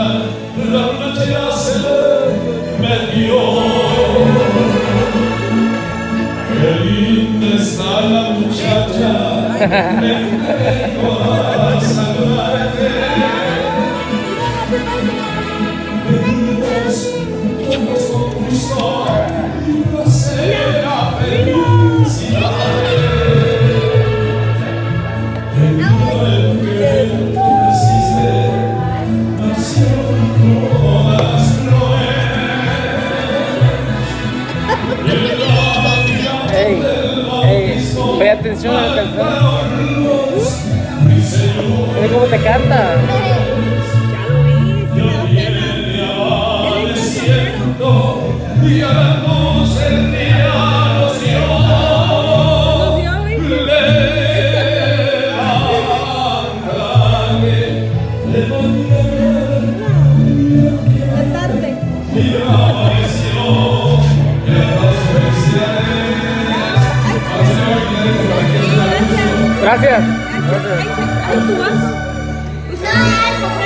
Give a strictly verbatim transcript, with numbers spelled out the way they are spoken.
la noche ya se metió. Qué linda está la muchacha, me vengo a saludarte. Venimos todos con gusto y placer a felicidad. Hey, hey, ve atención a la canción. Mira cómo te canta. Ya lo vi, y a la luz el día nos dio. Gracias. Ay, tu vaso.